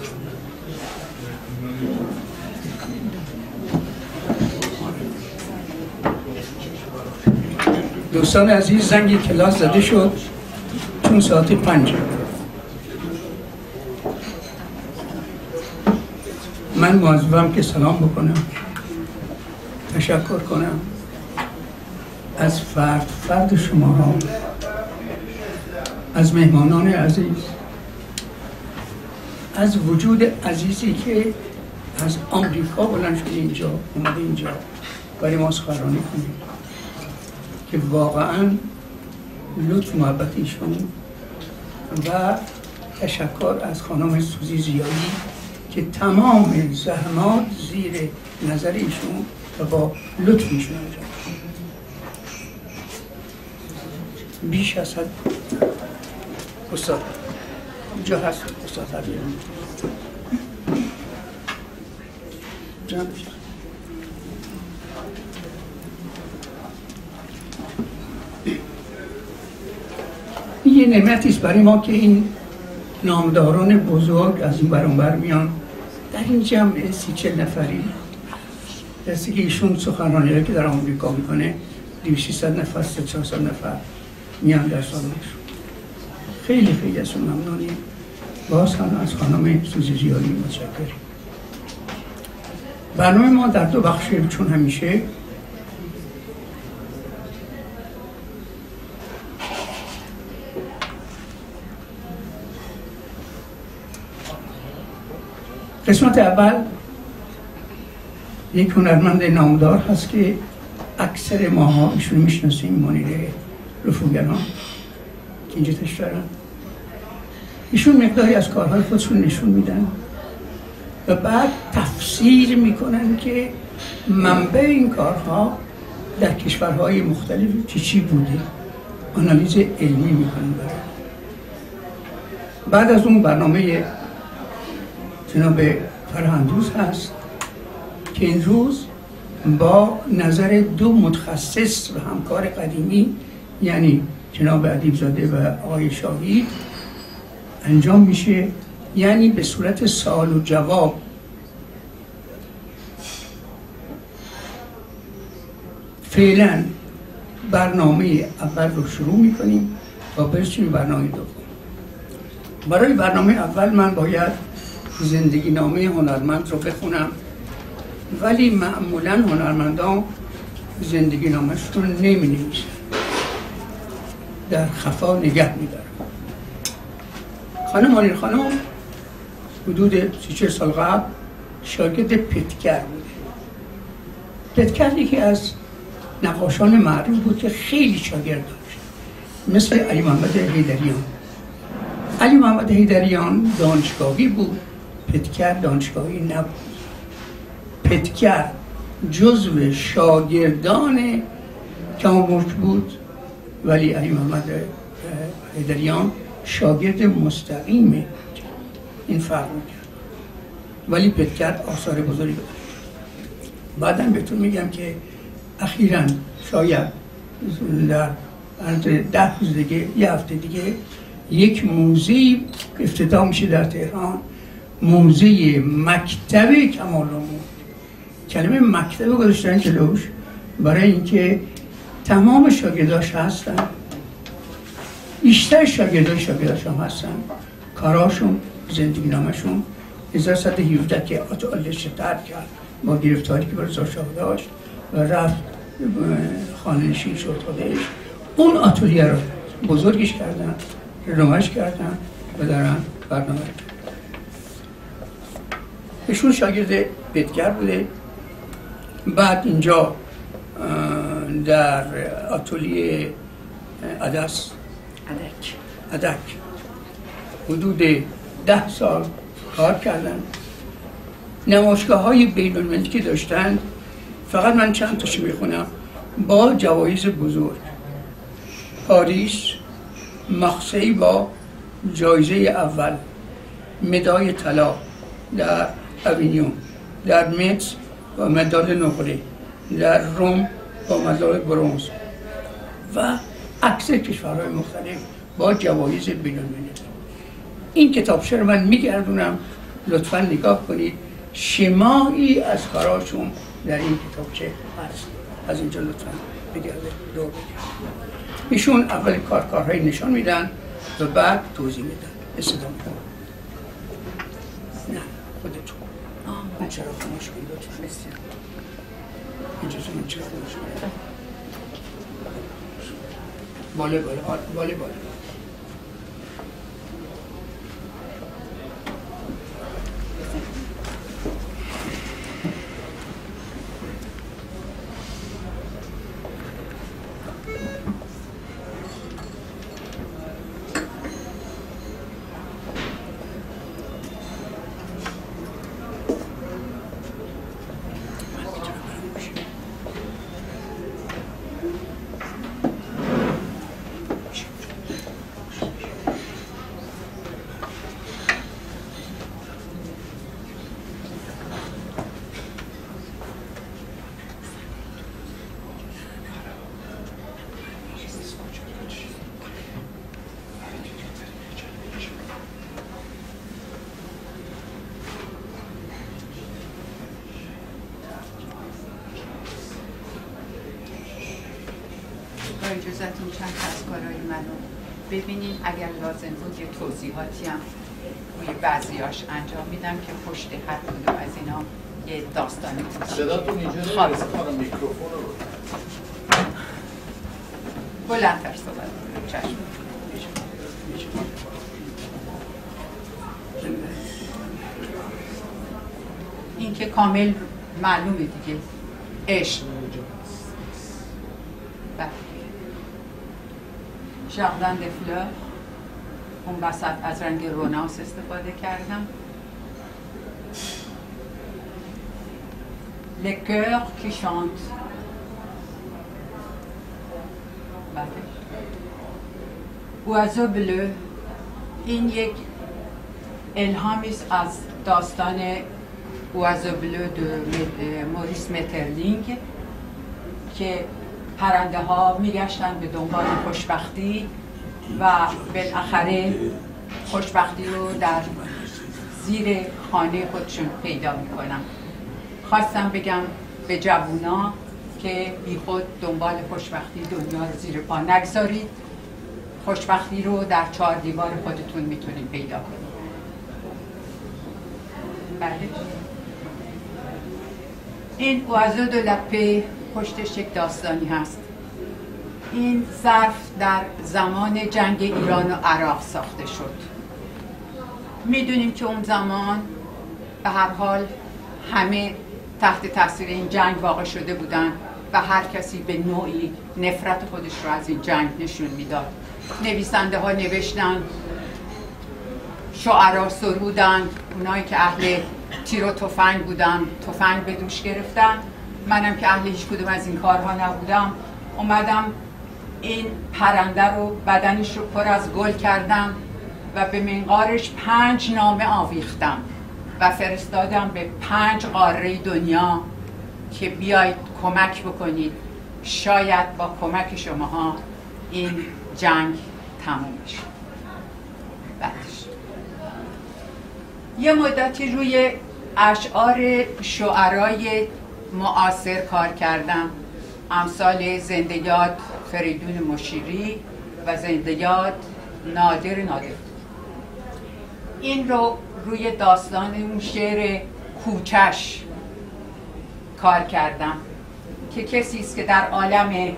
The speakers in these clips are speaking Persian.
دوستان عزیز، زنگ کلاس زده شد چون ساعت 5. من مواظبم که سلام بکنم، تشکر کنم از فرد شما ها، از مهمانان عزیز، از وجود عزیزی که از آمریکا بلند شده اینجا، اومده اینجا برای ما سخنرانی کنیم که واقعا لطف محبت ایشون و تشکر از خانم سوزی زیایی که تمام زحمات زیر نظر ایشون و با لطف ایشون انجام بیش از حد. استاد اینجا هست، استاد حبیب جان. یه نعمتی است برای ما که این نامداران بزرگ از این برانبر میان در این جمع 30-40 نفری. دستی که ایشون سخنرانی‌هایی که در آمریکا میکنه 200-300 نفر 300-400 نفر میان در سالنشون. خیلی خیلی ازشون ممنونیم. باز هم از خانم سوزی زیایی متشکریم. برنامه ما در 2 بخشه، چون همیشه قسمت اول یک هنرمند نامدار هست که اکثر ماها ایشون میشناسیم، منیر رفوگران که اینجا تشریف دارن. ایشون مقداری از کارهای خودشون نشون میدن و بعد تفسیر میکنن که منبع این کارها در کشورهای مختلف چی بوده، آنالیز علمی میکنن. بعد از اون برنامه جناب فرهندوز هست که این روز با نظر 2 متخصص و همکار قدیمی، یعنی جناب ادیبزاده و آقای شاهید انجام میشه، یعنی به صورت سوال و جواب. فعلا برنامه اول رو شروع میکنیم و برسیم برنامه دوم. برای برنامه اول من باید زندگی نامه هنرمند رو بخونم، ولی معمولا هنرمندان زندگی نامه‌شون رو نمی نویسن، در خفا نگه میدارن. خانم منیر خانم حدود 30-40 سال قبل شاگرد پتگر بوده. پتگر یکی از نقاشان معروف بود که خیلی شاگرد داشت، مثل علی محمد حیدریان. علی محمد حیدریان دانشگاهی بود، پتگر دانشگاهی نبود. پتگر جزو شاگردان کمامرچ بود، ولی علی محمد حیدریان شاگرد مستقیم این فرق میکرد. ولی پتگر آثار بزرگی داشت. بعداً بهتون میگم که اخیراً شاید در 10 روز دیگه، یه هفته دیگه، یک موزه افتتاح میشه در تهران، موزه مکتب کمال‌آموز. کلمه مکتب گذاشتن جلوش برای اینکه تمام شاگرداش هستن، بیشتر شاگرداش هم هستن. کاراشون، زندگی نامشون 1117 که آتالش ترک کرد با گرفتاری که برای شاه داشت و رفت خانه نشین شد خودش، اون آتلیه رو بزرگش کردن، رنوش کردن و دارن برنامه. ایشون شاگرد پتگر بوده. بعد اینجا در آتلیه ادک حدود 10 سال کار کردن. نمایشگاه های بین المللی که داشتن، فقط من چند تاشو میخونم، با جوایز بزرگ: پاریس، مارسی با جایزه اول، مدال طلا در اوینیون، در متس با مدال نقره، در روم با مدال برنز و اکثر کشورهای مختلف با جوایز بین‌المللی. این کتابچه رو من میگردونم لطفا نگاه کنید، شمایی از کاراشون در این کتابچه هست. از اینجا لطفا بگرده دور بگرده. ایشون اول کارهای نشان میدن و بعد توضیح میدن. استدام کن. نه خودتون اون چرا خاموش کنید لطفا. اجازه من چرا خاموش کنید. باله با اجازتون چند تا از کارهای منو ببینین، اگر لازم بود یه توضیحاتی هم روی بعضیاش انجام میدم که پشت هر کدوم از اینا یه داستانی بود. صداتون اینجا نمیرسه، کنم میکروفون رو بلندتر صحبت کنم. چشم. این که کامل معلومه دیگه، عشق. ژاردن د فلور، اون وسط از رنگ روناس استفاده کردم. Les cœurs qui chantent. Oiseau bleu، این یک الهامی است از داستان Oiseau bleu de موریس مترلینگ که پرنده ها میگشتن به دنبال خوشبختی و بالاخره خوشبختی رو در زیر خانه خودشون پیدا میکنن. خواستم بگم به جوونا که بی خود دنبال خوشبختی دنیا رو زیر پا نگذارید، خوشبختی رو در 4 دیوار خودتون میتونید پیدا کنید. بله، این Oiseau de la Paix پشتش یک داستانی هست. این ظرف در زمان جنگ ایران و عراق ساخته شد. میدونیم که اون زمان به هر حال همه تحت تاثیر این جنگ واقع شده بودن و هر کسی به نوعی نفرت خودش رو از این جنگ نشون میداد. نویسنده ها نوشتن، شعرا سرودن، اونایی که اهل تیر و تفنگ بودن تفنگ به دوش گرفتن. منم که اهل هیچ کدوم از این کارها نبودم، اومدم این پرنده رو بدنش رو پر از گل کردم و به منقارش 5 نامه آویختم و فرستادم به 5 قاره دنیا که بیایید کمک بکنید، شاید با کمک شماها این جنگ تموم بشه. بعدش یه مدتی روی اشعار شعرای معاصر کار کردم، امثال زنده یاد فریدون مشیری و زنده یاد نادر. این رو روی داستان اون شعر کوچش کار کردم که کسی است که در عالم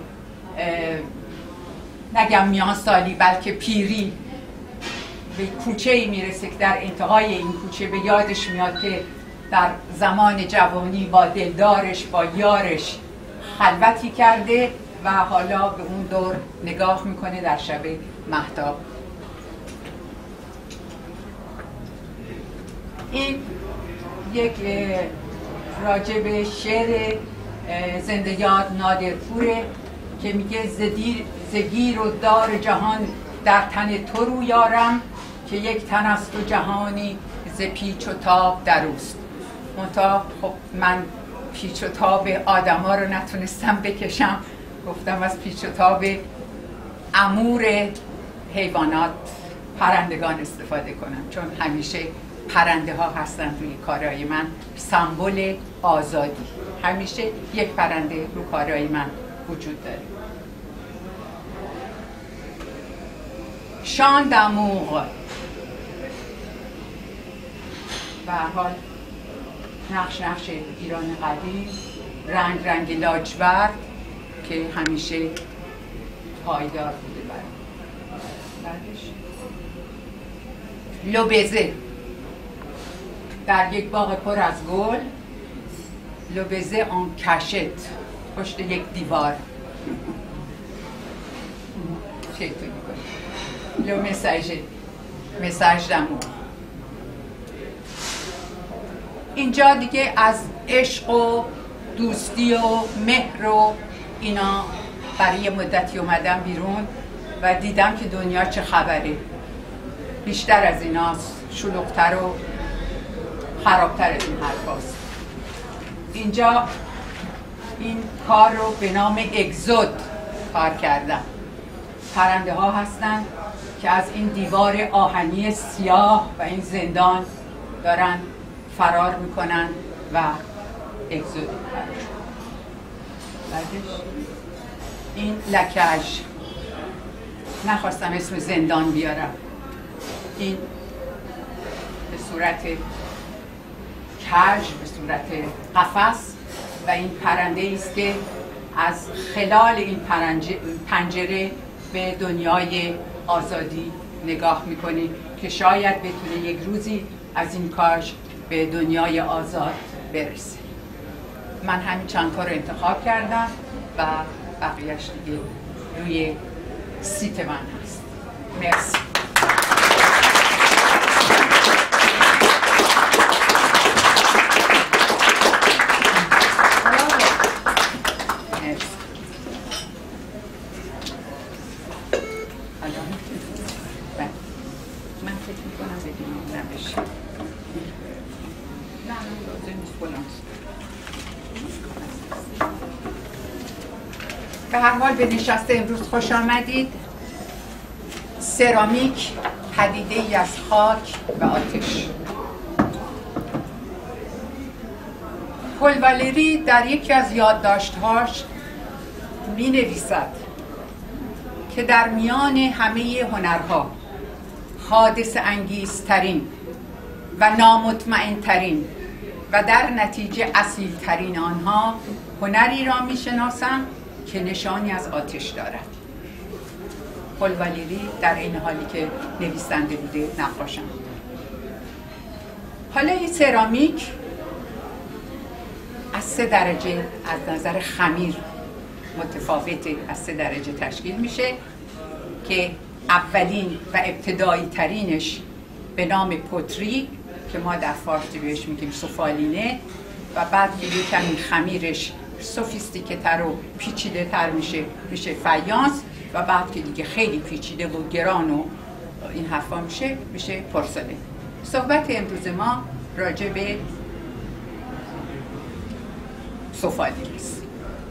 نگم میان سالی بلکه پیری به کوچه‌ای میرسه که در انتهای این کوچه به یادش میاد که در زمان جوانی با دلدارش، با یارش خلوتی کرده و حالا به اون دور نگاه میکنه در شب مهتاب. این یک راجع به شعر زنده یاد نادرپوره که میگه زگیر و دار جهان در تن تو رو یارم، که یک تن است و جهانی ز پیچ و تاب در اوست. منتها خب من پیچ و تاب آدم ها رو نتونستم بکشم، گفتم از پیچ و تاب امور حیوانات، پرندگان استفاده کنم، چون همیشه پرنده ها هستن روی کارهای من، سمبل آزادی. همیشه یک پرنده رو کارهای من وجود داره. شان دموغ به هر حال نقش ایران قدیم، رنگ لاجورد که همیشه پایدار بوده. بعدش لوبزه، در یک باغ پر از گل، لوبزه آن کشت پشت یک دیوار چطوری کنی لو مساج دمو. اینجا دیگه از عشق و دوستی و مهر و اینا برای یه مدتی اومدم بیرون و دیدم که دنیا چه خبره، بیشتر از ایناست، شلوغ‌تر و خرابتر از این حرف هست. اینجا این کار رو به نام اگزود کار کردم. پرنده ها هستن که از این دیوار آهنی سیاه و این زندان دارن فرار میکنن و اگزود میکنن. بعدش این لکج، نخواستم اسم زندان بیارم، این به صورت کج، به صورت قفس و این پرنده است که از خلال این پنجره به دنیای آزادی نگاه میکنی که شاید بتونه یک روزی از این کاج به دنیای آزاد برسه. من همین چند کار رو انتخاب کردم و بقیهش دیگه روی سیت من هست. مرسی. به هر حال به نشست امروز خوش آمدید. سرامیک، پدیده ای از خاک و آتش. پل والری در یکی از یادداشت‌هاش می نویسد که در میان همه هنرها حادثه انگیزترین و نامطمئنترین و در نتیجه اصیلترین آنها هنری را می شناسم که نشانی از آتش دارد. پل والری در این حالی که نویسنده بوده نقاشم. حالا این سرامیک از 3 درجه از نظر خمیر متفاوته، از 3 درجه تشکیل میشه که اولین و ابتدایی ترینش به نام پوتری که ما در فارسی بهش میگیم سفالینه و بعد که یک کمی خمیرش سوفیستیکه تر و پیچیده تر میشه فایانس و بعد که دیگه خیلی پیچیده و گران و این حرفا میشه پورسلین. صحبت امروز ما راجع به سفالینه است.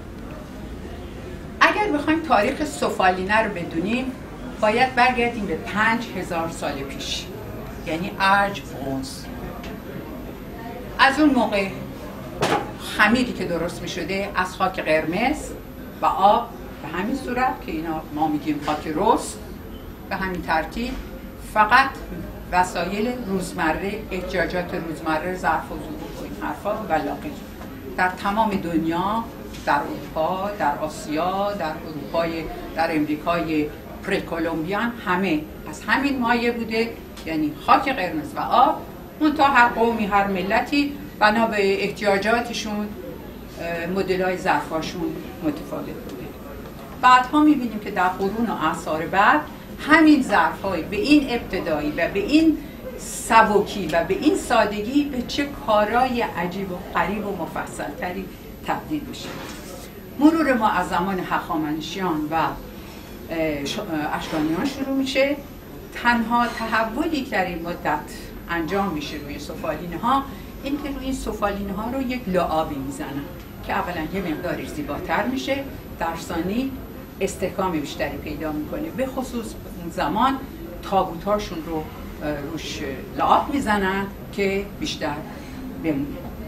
اگر بخوایم تاریخ سفالینه رو بدونیم باید برگردیم به 5000 سال پیش، یعنی ارج برونز. از اون موقع خمیری که درست می شده از خاک قرمز و آب به همین صورت که اینا ما میگیم خاک رس، به همین ترتیب فقط وسایل روزمره، احتیاجات روزمره، ظرف و ظروف و این حرفا و لاغر در تمام دنیا، در اروپا، در آسیا، در امریکای پریکولومبیان همه از همین مایه بوده، یعنی خاک قرمز و آب. منتها هر قومی، هر ملتی بنا به احتیاجاتشون مدل‌های ظرفاشون متفاوت بوده. بعدها می‌بینیم که در قرون و اعصار بعد همین ظرف‌های به این ابتدایی و به این سبکی و به این سادگی به چه کارهای عجیب و غریب و مفصل‌تری تبدیل میشه. مرور ما از زمان هخامنشیان و اشکانیان شروع میشه. تنها تحولی که در این مدت انجام میشه روی سفالینه ها این که روی این سفالینه ها رو یک لعابی میزنن که اولا یه مقداری زیباتر میشه، در ثانی استحکام بیشتری پیدا میکنه. به خصوص اون زمان تابوتاشون رو روش لعاب میزنن که بیشتر بمونه.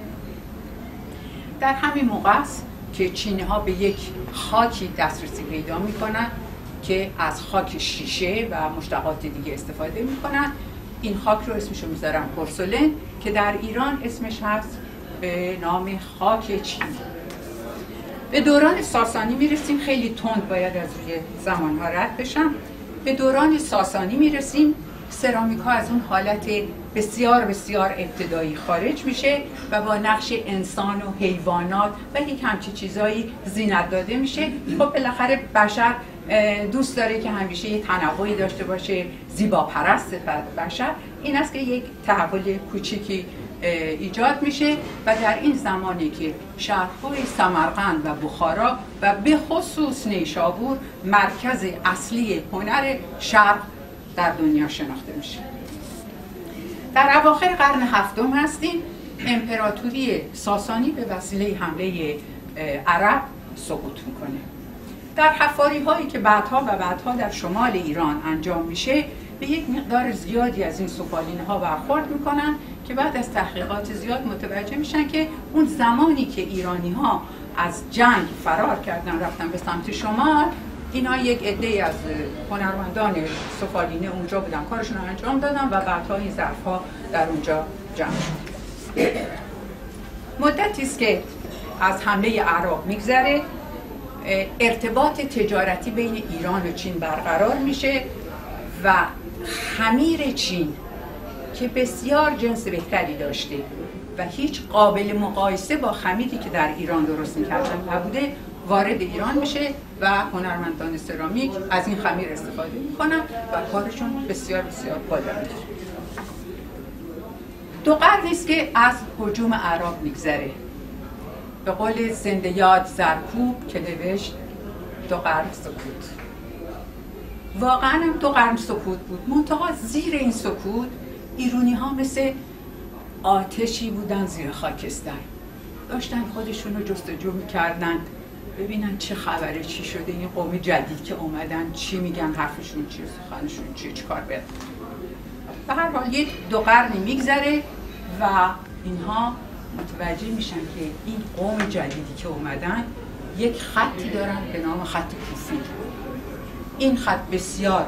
در همین موقع است که چینی ها به یک خاکی دسترسی پیدا میکنن که از خاک شیشه و مشتقات دیگه استفاده میکنن. این خاک رو اسمش رو میذارن پورسلن که در ایران اسمش هست به نام خاک چینی. به دوران ساسانی میرسیم. خیلی تند باید از روی زمان ها رد بشم. به دوران ساسانی میرسیم. سرامیک ها از اون حالت بسیار بسیار ابتدایی خارج میشه و با نقش انسان و حیوانات و یک همچین چیزایی زینت داده میشه. خب بالاخره بشر دوست داره که همیشه یه تنوعی داشته باشه، زیبا پرست بشر. این است که یک تحول کوچیکی ایجاد میشه و در این زمانی که شهرهای سمرقند و بخارا و به خصوص نیشابور مرکز اصلی هنر شرق در دنیا شناخته میشه. در اواخر قرن هفتم هستیم. امپراتوری ساسانی به وسیله حمله عرب سقوط میکنه. در حفاری هایی که بعدها در شمال ایران انجام میشه به یک مقدار زیادی از این سفالین ها برخورد میکنن که بعد از تحقیقات زیاد متوجه میشن که اون زمانی که ایرانی ها از جنگ فرار کردن رفتن به سمت شمال، اینا یک عده از هنرمندان سفالینه اونجا بودن، کارشون رو انجام دادن و بعدها این ظرف ها در اونجا جمع شد. مدتی است که از حمله اعراب میگذره. ارتباط تجارتی بین ایران و چین برقرار میشه و خمیر چین که بسیار جنس بهتری داشته و هیچ قابل مقایسه با خمیری که در ایران درست میکردن نبوده وارد ایران میشه و هنرمندان سرامیک از این خمیر استفاده میکنن و کارشون بسیار بسیار بالا میره. 2 قرنی است که از هجوم اعراب میگذره. به قول زنده یاد زرکوب که نوشت 2 قرن سکوت. واقعا هم 2 قرن سکوت بود. منتها زیر این سکوت ایرانی ها مثل آتشی بودن زیر خاکستر، داشتن خودشون رو جستجو میکردن ببینن چه خبره، چی شده، این قوم جدید که اومدن چی میگن، حرفشون چیه، سخنشون چیه، چیکار باید. به هر حال یک 2 قرنی میگذره و اینها متوجه میشن که این قوم جدیدی که اومدن یک خطی دارن به نام خط کوفی. این خط بسیار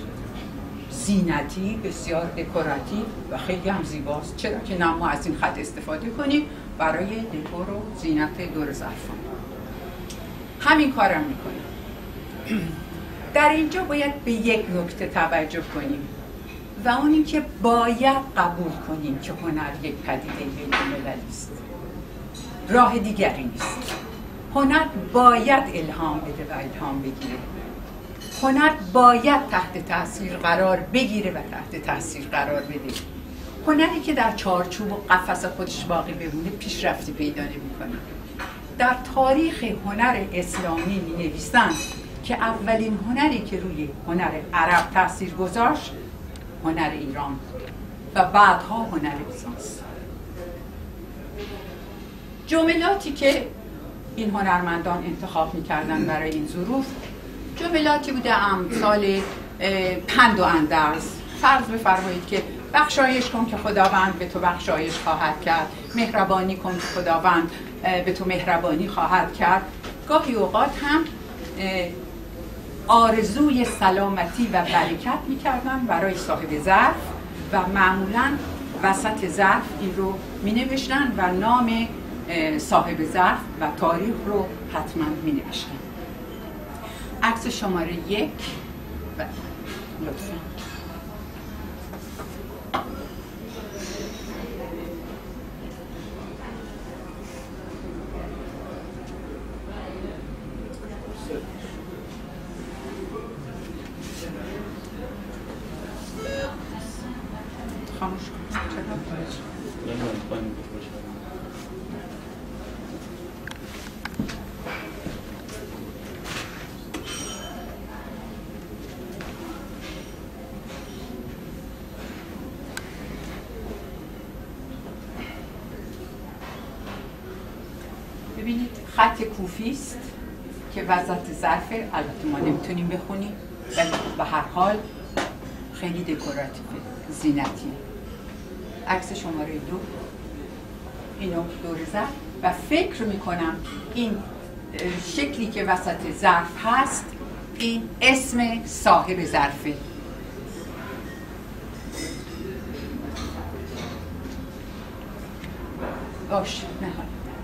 زینتی، بسیار دکوراتیو و خیلی هم زیباست. چرا که ما از این خط استفاده کنیم برای دکور و زینت دور ظرفان. همین کارم میکنیم. در اینجا باید به یک نکته توجه کنیم و اون این که باید قبول کنیم که هنر یک پدیده بین‌المللی است. راه دیگری نیست. هنر باید الهام بده و الهام بگیره. هنر باید تحت تاثیر قرار بگیره و تحت تاثیر قرار بده. هنری که در چارچوب و قفس خودش باقی بمونه پیشرفتی پیدا نمی‌کنه. در تاریخ هنر اسلامی می‌نویسند که اولین هنری که روی هنر عرب تاثیر گذاشت هنر ایران و بعدها هنر بیزانس. جملاتی که این هنرمندان انتخاب می‌کردن برای این ظروف جملاتی بوده امثال پند و اندرز. فرض بفرمایید که بخشایش کن که خداوند به تو بخشایش خواهد کرد، مهربانی کن که خداوند به تو مهربانی خواهد کرد. گاهی اوقات هم آرزوی سلامتی و برکت می‌کردن برای صاحب ظرف و معمولاً وسط ظرف این رو می‌نوشتن و نام صاحب ظرف و تاریخ رو حتما می‌نوشتن. عکس شماره 1 لطفاً. خاموش کن. ببینید خط کوفی است که وسط ظرف، البته ما نمیتونیم بخونیم ولی به هر حال خیلی دکوراتیو زینتیه. عکس شماره 2 اینو دور زد و فکر میکنم این شکلی که وسط ظرف هست این اسم صاحب ظرفه. باش نهار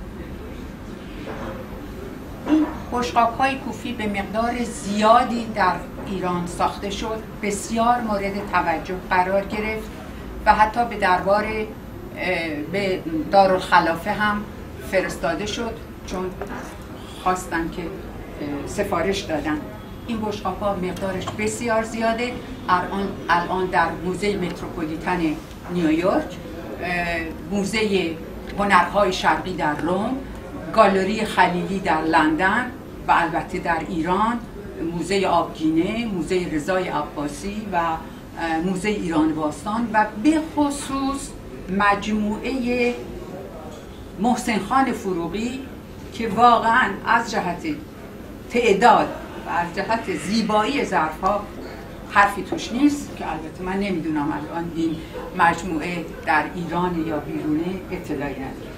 این بشقاب‌های کوفی به مقدار زیادی در ایران ساخته شد، بسیار مورد توجه قرار گرفت و حتی به دربار به دارالخلافه هم فرستاده شد چون خواستن که سفارش دادن. این بشقاب‌ها مقدارش بسیار زیاده. الان در موزه متروپولیتن نیویورک، موزه هنرهای شرقی در روم، گالری خلیلی در لندن و البته در ایران موزه آبگینه، موزه رضای عباسی و موزه ایران باستان و به خصوص مجموعه محسن خان فروغی که واقعا از جهت تعداد و از جهت زیبایی ظرف‌ها حرفی توش نیست که البته من نمیدونم الان این مجموعه در ایران یا بیرونه اطلاعی ندارم.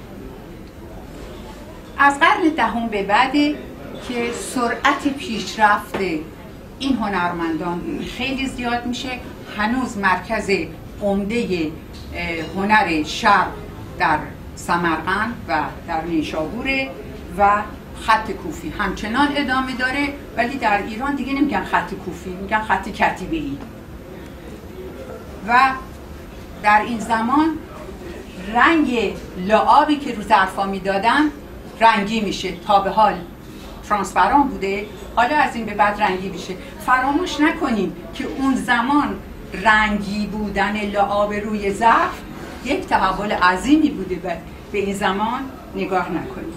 از قرن دهم به بعد که سرعت پیشرفت این هنرمندان خیلی زیاد میشه. هنوز مرکز عمده هنر شرق در سمرقند و در نیشابوره و خط کوفی همچنان ادامه داره، ولی در ایران دیگه نمیگن خط کوفی، میگن خط کتیبه‌ای. و در این زمان رنگ لعابی که رو ظرفا میدادن رنگی میشه. تا به حال ترانسپران بوده، حالا از این به بعد رنگی میشه. فراموش نکنیم که اون زمان رنگی بودن لعاب روی ظرف یک تحول عظیمی بوده و به این زمان نگاه نکنیم.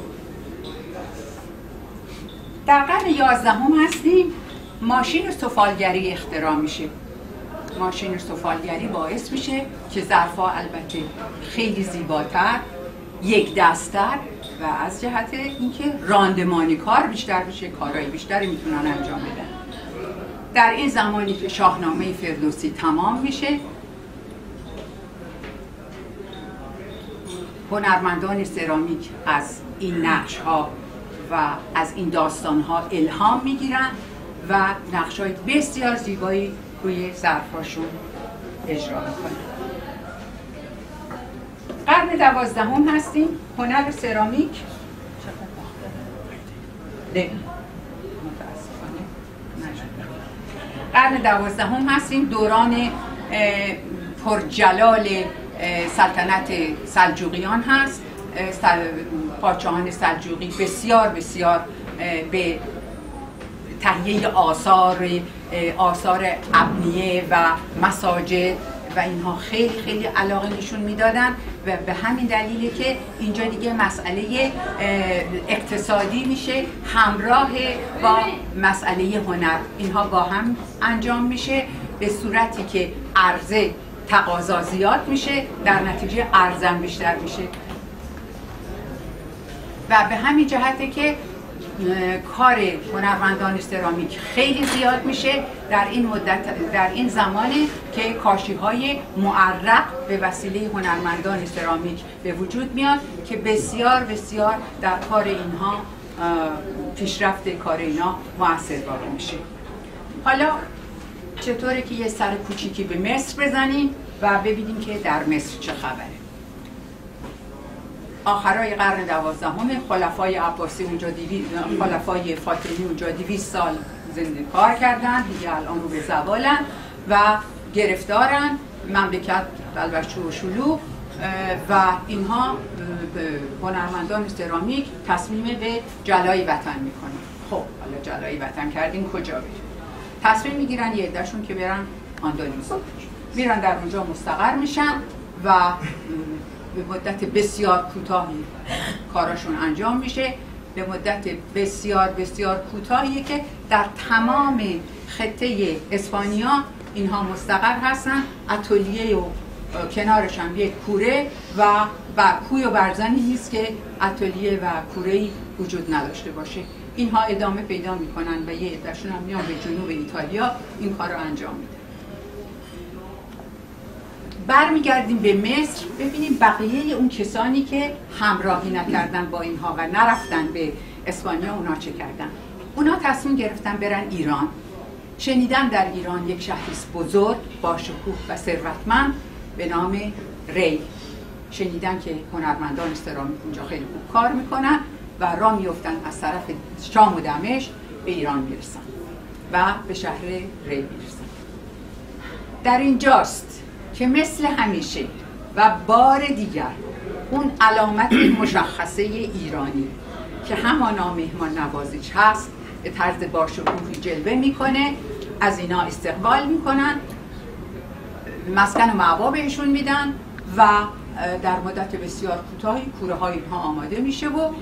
در قرن 11 هستیم. ماشین سفالگری اختراع میشه. ماشین سفالگری باعث میشه که ظرفا البته خیلی زیباتر، یک دست‌تر و از جهت اینکه راندمانی کار بیشتر بشه، کارهای بیشتری میتونن انجام بدن. در این زمانی که شاهنامه فردوسی تمام میشه، هنرمندان سرامیک از این نقش‌ها و از این داستان‌ها الهام میگیرن و نقش‌های بسیار زیبایی روی ظرف‌هاشون اجرا میکنن. قرن 12 هستیم. هنر سرامیک قرن 12 هستیم. دوران پرجلال سلطنت سلجوقیان هست. پادشاهان سلجوقی بسیار بسیار به تهیه آثار ابنیه و مساجد و اینها خیلی خیلی علاقه نشون میدادن و به همین دلیله که اینجا دیگه مسئله اقتصادی میشه همراه با مسئله هنر. اینها با هم انجام میشه به صورتی که عرضه تقاضا زیاد میشه، در نتیجه عرضه بیشتر میشه و به همین جهته که کار هنرمندان سرامیک خیلی زیاد میشه. در این زمانی که کاشی‌های معرق به وسیله هنرمندان سرامیک به وجود میاد که بسیار بسیار در کار اینها پیشرفت کار اینا مؤثر واقع میشه. حالا چطوره که یه سر کوچیکی به مصر بزنیم و ببینیم که در مصر چه خبره. آخرای قرن 12 خلفای عباسی اونجا خلفای فاطمی اونجا 200 سال زنده کار کردن، دیگه الان رو به زوالن و گرفتارن، مملکت البته و شلوغ و اینها هنرمندان سرامیک تصمیم به جلای وطن میکنن. خب حالا جلای وطن کردیم کجا بریم؟ تصمیم میگیرن یه عده‌شون که برن اندلس، میرن در اونجا مستقر میشن و به مدت بسیار کوتاهی کاراشون انجام میشه. به مدت بسیار بسیار کوتاهی که در تمام خطه اسپانیا اینها مستقر هستن. اتلیه و کنارش هم یک کوره و کوی و برزنی نیست که اتلیه و کوره‌ای وجود نداشته باشه. اینها ادامه پیدا میکنن و یه عده‌شون هم میان به جنوب ایتالیا این کار رو انجام میدن. برمیگردیم به مصر، ببینیم بقیه اون کسانی که همراهی نکردن با اینها و نرفتن به اسپانیا اونا چه کردن. اونا تصمیم گرفتن برن ایران. شنیدن در ایران یک شهریست بزرگ با شکوه و ثروتمند به نام ری. شنیدن که هنرمندان سرامیک اونجا خیلی خوب کار میکنن و راه میفتن از طرف شام و دمشق به ایران میرسن و به شهر ری میرسن. در اینجاست که مثل همیشه و بار دیگر اون علامت مشخصه ایرانی که همانا مهمان نوازیش هست به طرز باشکوهی جلوه میکنه، از اینا استقبال میکنن، مسکن و مأوا بهشون میدن و در مدت بسیار کوتاهی کوره های اینها آماده میشه و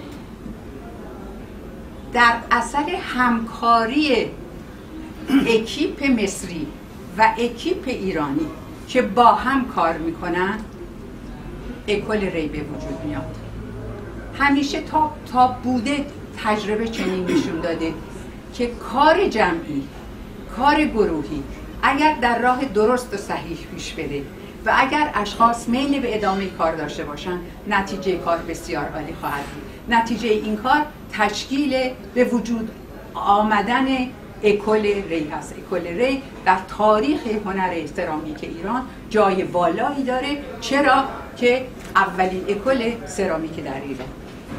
در اثر همکاری اکیپ مصری و اکیپ ایرانی که با هم کار میکنن اکول ری به وجود میاد. همیشه تا بوده تجربه چنین نشون داده که کار جمعی، کار گروهی اگر در راه درست و صحیح پیش بره و اگر اشخاص میل به ادامه کار داشته باشن، نتیجه کار بسیار عالی خواهد بود. نتیجه این کار تشکیل به وجود آمدن اکول ری هست. اکول ری در تاریخ هنر سرامیک ایران جای والایی داره. چرا؟ که اولین اکول سرامیک در ایران.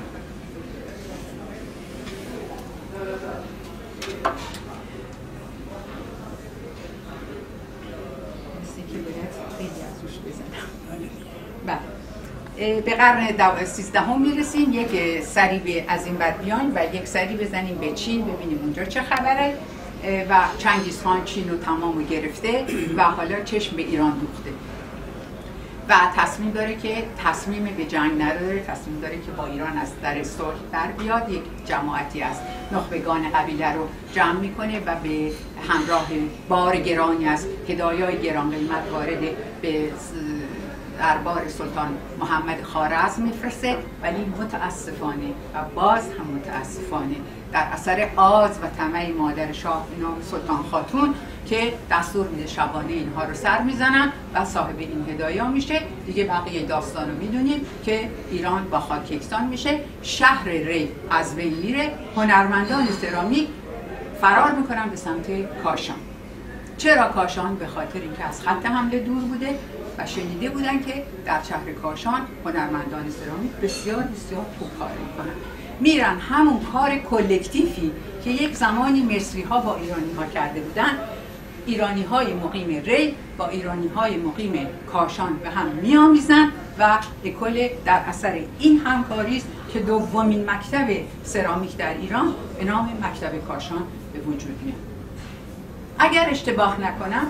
به قرن 13 میرسیم. یک سری از این بر بیایم و یک سری بزنیم به چین ببینیم اونجا چه خبره و چنگیز خان چین رو تمامو گرفته و حالا چشم به ایران دوخته و تصمیم داره که تصمیم به جنگ نداره، تصمیم داره که با ایران از در صلح در بیاد. یک جماعتی از نخبگان قبیله رو جمع میکنه و به همراه بار گرانی از هدایای گران قیمت وارد به دربار سلطان محمد خوارزم میفرسته، ولی متاسفانه و باز هم متاسفانه در اثر آز و طمع مادر شاه به نام سلطان خاتون که دستور میده شبانه اینها رو سر میزنن و صاحب این هدایا میشه. دیگه بقیه داستان رو میدونیم که ایران با خاک یکسان میشه. شهر ری از بین میره. هنرمندان سرامیک فرار میکنن به سمت کاشان. چرا کاشان؟ به خاطر اینکه از خط حمله دور بوده و شنیده بودن که در شهر کاشان هنرمندان سرامیک بسیار بسیار خوب کار میکنن. میرن همون کار کلکتیفی که یک زمانی مصری ها با ایرانی ها کرده بودن، ایرانی های مقیم ری با ایرانی های مقیم کاشان به هم میامیزن و اکول در اثر این همکاری است که دومین مکتب سرامیک در ایران به نام مکتب کاشان به وجود میاد. اگر اشتباه نکنم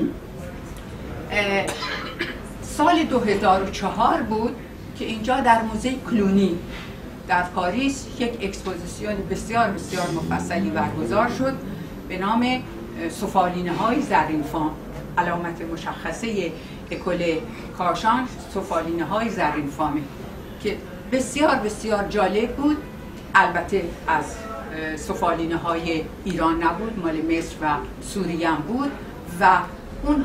سال 2004 بود که اینجا در موزه کلونی در پاریس یک اکسپوزیسیون بسیار بسیار مفصلی برگزار شد به نام سفالینه های زرین فام. علامت مشخصه اکول کاشان سفالینه های زرین فامه که بسیار بسیار جالب بود. البته از سفالینه های ایران نبود، مال مصر و سوریه هم بود و اون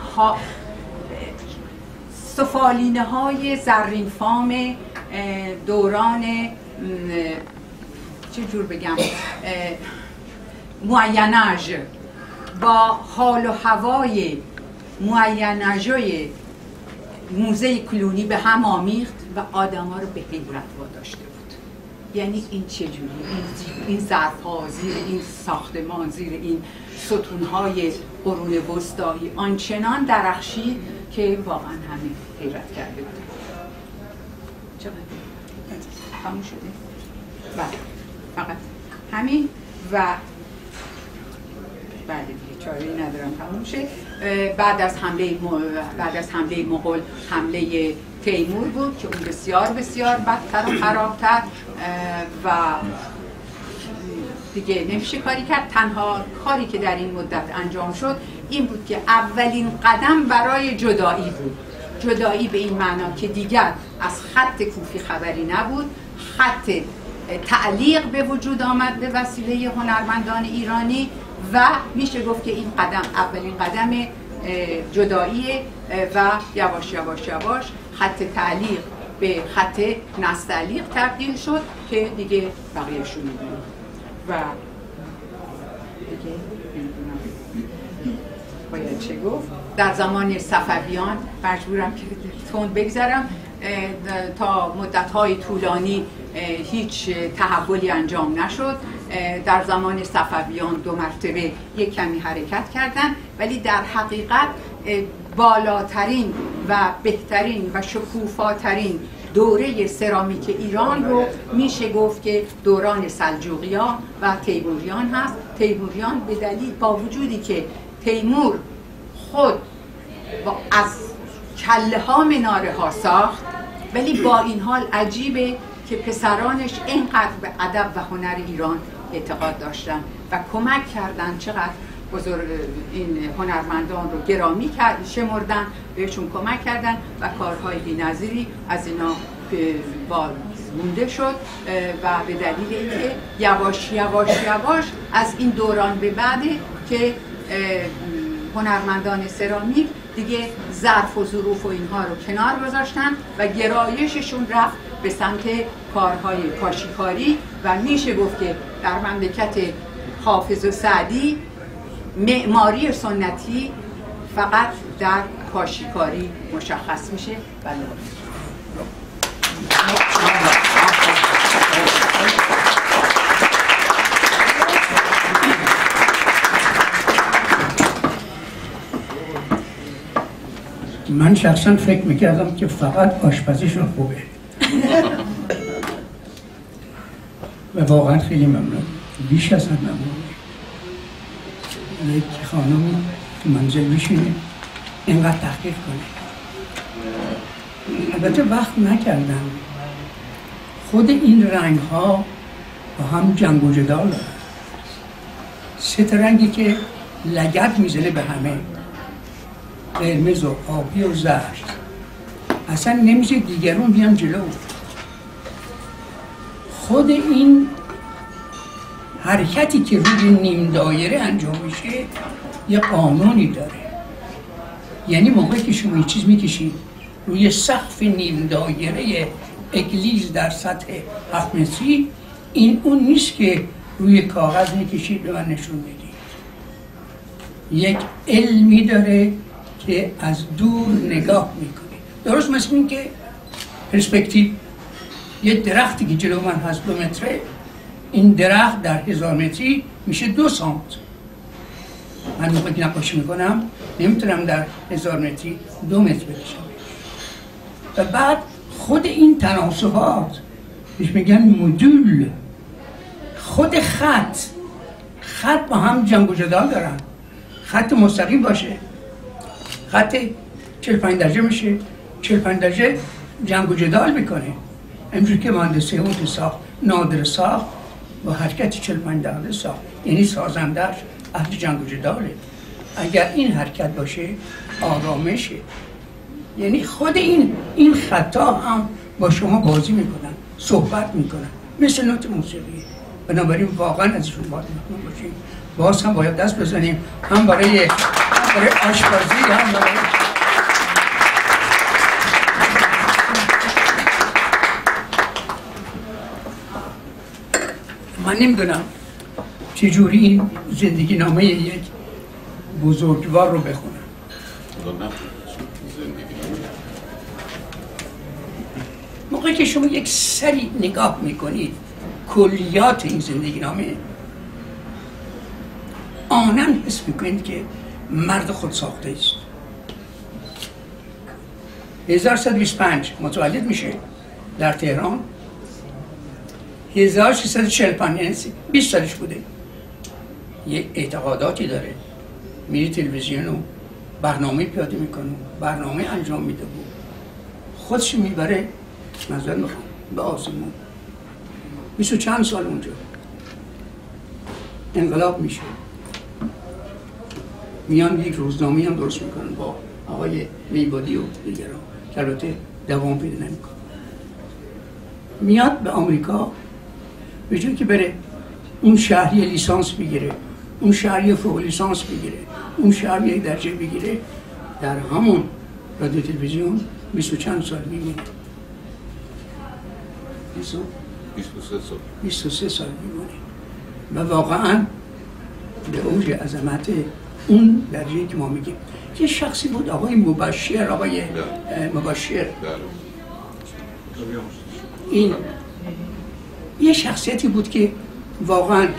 سفالینه های زرین فام دوران چه جور بگم مویناژ با حال و هوای مویناژوی موزه کلونی به هم آمیخت و آدما رو به حیرت واداشته بود. یعنی این چجوری این ظرف‌ها زیر این ساختمان، زیر این ستون‌های قرون وسطایی آنچنان درخشید که واقعا همه حیرت کرده بود. چقدر؟ تموم شده؟ بله، فقط همین و بله دیگه چاره‌ای ندارم تموم شه. بعد از حمله مغول حمله تیمور بود که اون بسیار بسیار بدتر و خرابتر و دیگه نمیشه کاری کرد. تنها کاری که در این مدت انجام شد این بود که اولین قدم برای جدایی بود. جدایی به این معنا که دیگر از خط کوفی خبری نبود، خط تعلیق به وجود آمد به وسیله هنرمندان ایرانی و میشه گفت که این قدم اولین قدم جدایی و یواش یواش یواش خط تعلیق به خط نستعلیق تبدیل شد که دیگه بقیه‌شو می‌دونیم و دیگه باید چه گفت. در زمان صفویان مجبورم که تند بگذرم، تا مدت‌های طولانی هیچ تحولی انجام نشد. در زمان صفویان 2 مرتبه یک کمی حرکت کردن، ولی در حقیقت بالاترین و بهترین و شکوفاترین دوره سرامیک ایران رو میشه گفت که دوران سلجوقیان و تیموریان هست. تیموریان به دلیل با وجودی که تیمور خود از کله ها مناره ها ساخت، ولی با این حال عجیبه که پسرانش اینقدر به ادب و هنر ایران اعتقاد داشتن و کمک کردن، چقدر بزرگ این هنرمندان رو گرامی شمردن، بهشون کمک کردن و کارهای بی‌نظیری از اینا باز مونده شد و به دلیل اینکه یواش یواش یواش از این دوران به بعده که هنرمندان سرامیک دیگه ظرف و ظروف و اینها رو کنار گذاشتن و گرایششون رفت به سمت کارهای کاشیکاری و میشه گفت که در مملکت حافظ و سعدی معماری سنتی فقط در کاشیکاری مشخص میشه. بله. من شخصا فکر میکردم که فقط آشپزیشون خوبه و واقعا خیلی ممنون، بیش از حد ممنون. یک خانم تو منزل بشینه اینقدر تحقیق کنه. البته وقت نکردم. خود این رنگ ها با هم جنگ و جدال دارن. 3 رنگی که لگد میزنه به همه، قرمز و آبی و زرد، اصلا نمیشه دیگرون بیان جلو. خود این حرکتی که روی نیم دایره انجام میشه یه قانونی داره. یعنی موقعی که شما یه چیز میکشید روی سقف نیم دایره اکلیز در سطح 7 متری، این اون نیست که روی کاغذ میکشید به من نشون بدید. یک علمی داره که از دور نگاه میکنه. درست مثل این که پرسپکتیو، یه درختی که جلو من هست 2 متره، این درخت در 1000 متری میشه 2 سانت. من موقعی که نقاشی میکنم نمیتونم در 1000 متری 2 متر بکشم. و بعد خود این تناسبات بهش میگن مدول. خود خط با هم جنگ و جدال دارن. خط مستقیم باشه، خط 45 درجه میشه، 45 درجه جنگ و جدال میکنه. امروز که مهندس هوند ساخت، نادر ساخت با حرکت 45 درجه ساخت، یعنی سازندش اهل جنگ و جداله. اگر این حرکت باشه آرامشه. یعنی خود این خطا هم با شما بازی میکنن، صحبت میکنن، مثل نوت موسیقی. بنابراین واقعا ازشون باید مطمئن باشیم. باز هم باید دست بزنیم، هم برای آشپزی، هم برای من نمیدونم چجوری این زندگی نامه یک بزرگوار رو بخونم. موقعی که شما یک سری نگاه میکنید کلیات این زندگی نامه، آنن حس میکنید که مرد خود ساخته است. 1125 متولد میشه در تهران، 1645 یعنی 20 سالش بوده. یه اعتقاداتی داره، میری تلویزیون و برنامه پیاده میکنه، برنامه انجام میده بود، خودش میبره نظر میخوام به آسمون. 20 و چند سال اونجا انقلاب میشه، میان یک روزنامه هم درست میکنن با آقای میبادی و دیگران که البته دوام پیدا نمیکنه. میاد به آمریکا، به جایی که بره اون شهری لیسانس بگیره، اون شهری فوق لیسانس بگیره، اون شهری یک درجه بگیره، در همون رادیو تلویزیون 20 و چند سال میمونه. 23 سال میمونه و واقعا به اوج عظمت اون درجه‌ای که ما میگیم. یه شخصی بود آقای مبشر، آقای مبشر، این یه شخصیتی بود که واقعا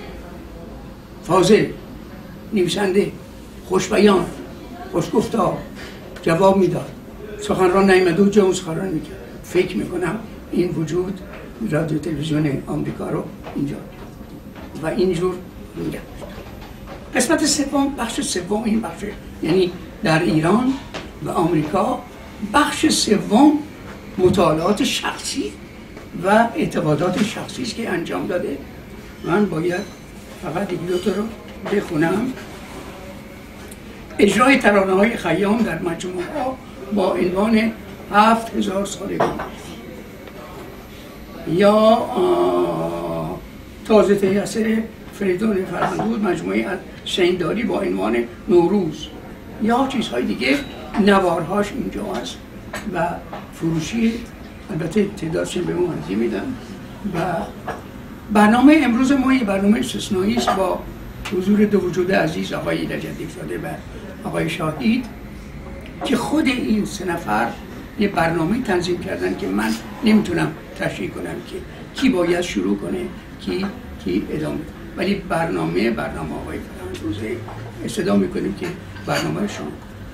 فاضل، نویسنده، خوشبیان، خوشگفتار، جواب میداد، سخنران نیامده و جا سخنران میکرد. فکر میکنم این وجود رادیو تلویزیون آمریکا رو اینجا و اینجور میگم. قسمت سوم، بخش سوم، این بخش یعنی در ایران و آمریکا بخش سوم مطالعات شخصی و اعتقادات شخصی است که انجام داده. من باید فقط یک دو تا رو بخونم. اجرای ترانه‌های خیام در مجموعه ها با عنوان 7000 سالگی یا تازه اثر فریدون فرهنگود مجموعه از شینداری با عنوان نوروز یا چیزهای دیگه. نوارهاش اینجا هست و فروشی البته تعدادش به ما هدیه میدن. و برنامه امروز ما یه برنامه استثنایی است با حضور دو وجود عزیز، آقای رجبی زاده و آقای شاهید، که خود این سه نفر یه برنامه تنظیم کردن که من نمیتونم تشریح کنم که کی باید شروع کنه، کی ادامه. ولی برنامه آقای فرهنگ‌روزه استفاده میکنیم که برنامه شما.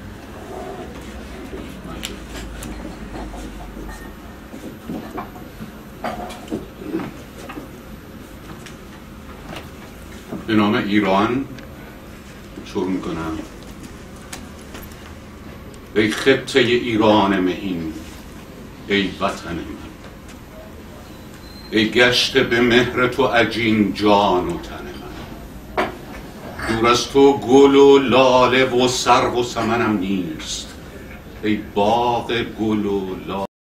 به نام ایران شروع میکنم. ای خطه ایران مهین، ای وطن من، ای گشته به مهر تو عجین جان و تن من. دور از تو گل و لاله و سرو و سمنم نیست، ای باغ گل و لاله